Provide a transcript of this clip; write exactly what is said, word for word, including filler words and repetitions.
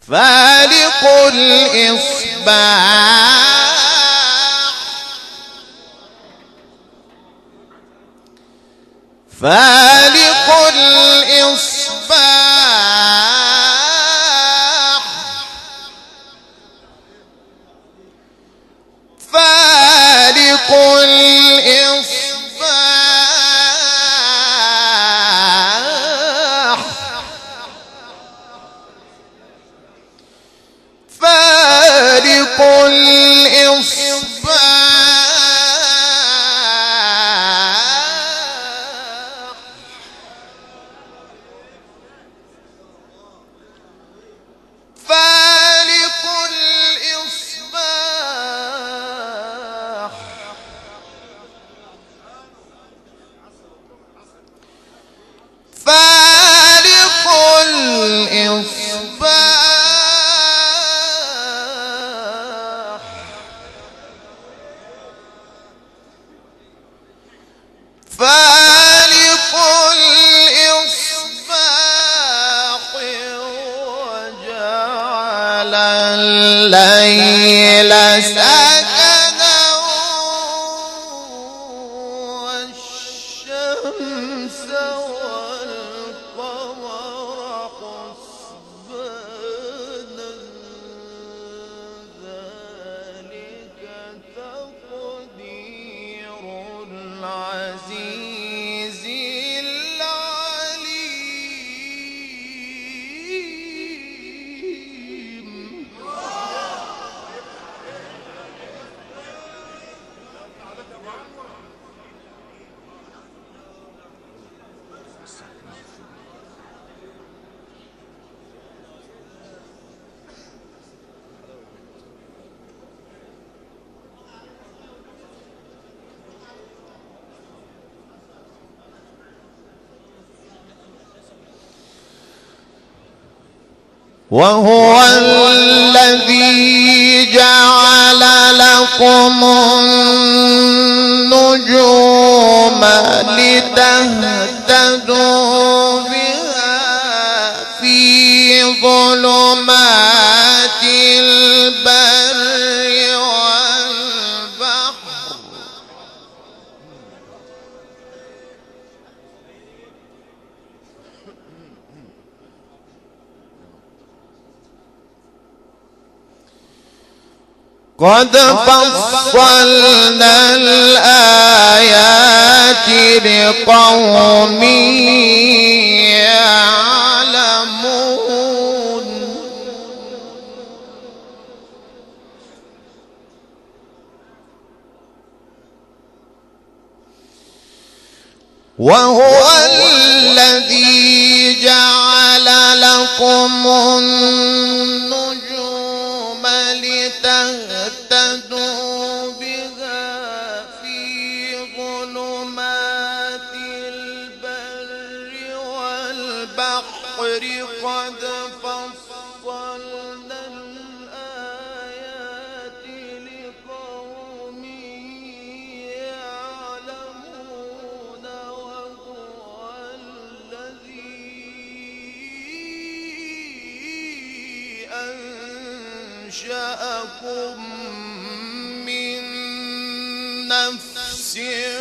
فالق الإصباح فالق الإصباح فالق الإصباح فالق الإصباح فالق الإصباح فالق الإصباح فالق الإصباح وجعل الليل سكنا والشمس والقمر حسبانا ذلك تقدير العزيز العليم. وهو الذي جعل لكم النجوم لتهتدوا بها في ظلمات البر والبحر قد فصلنا الآيات لقوم يعلمون. وهو الذي جعل لكم النجوم لتهتدوا بها في ظلمات البر والبحر قد فصلنا الآيات لقوم يعلمون. وهو الذي أنشأكم من نفس